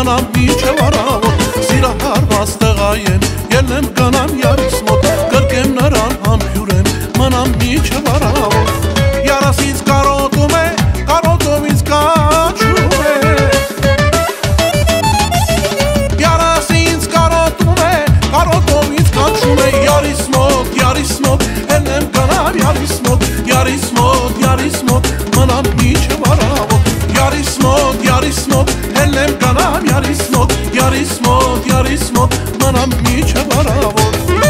մանամ միջև առավոտ սիրահարված տղայեմ ելնեմ գնամ յարիս մոտ կրկեմ նրան համբյուրեմ մանամ միջև առավոտ յարս ինձ կարոտում է կարոտով ինձ կանչում է յարս ինձ կարոտում է կարոտով ինձ կանչում է յարիս մոտ ելնեմ գնամ յարիս մոտ մանամ միջև առավոտ յարիս մոտ ելնեմ գնամ յարիս մոտ մանամ միջև առավոտ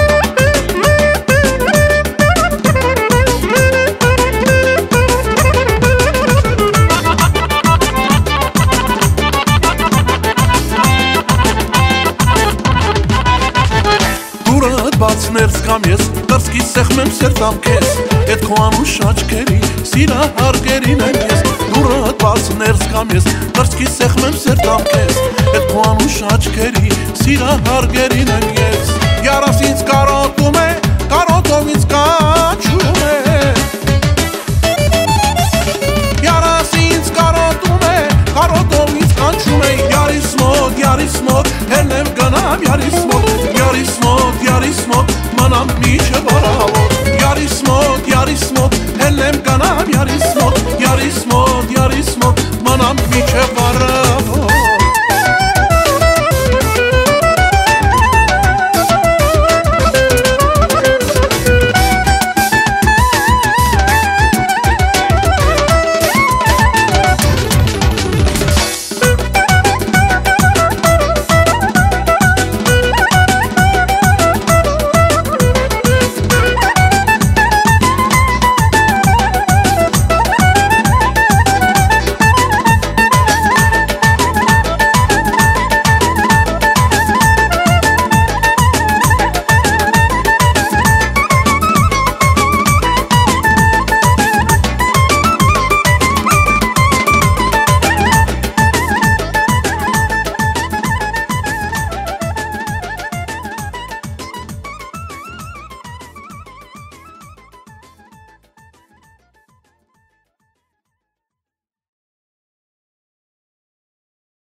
Բաց ներս կամ ես կրսկի սեղմեմ սերտամ կեզ Էդ քո անուշ աչքերի սիրահարգերին եմ ես Դուրըդ բաց ներս կամ ես կրսկի սեղմեմ սերտամ կեզ Էդ քո անուշ աչքերի սիրահարգերին եմ ես Յարս ինձ կարոտում է կարոտով ինձ կանչում է Յարս ինձ կարոտում է կարոտով ինձ կանչում է Յարիս մոտ հելնեմ գնամ յարիս մոտ մանամ միջև առավոտ յարիս մոտ հելնեմ գնամ յարիս մոտ մանամ միջև առավոտ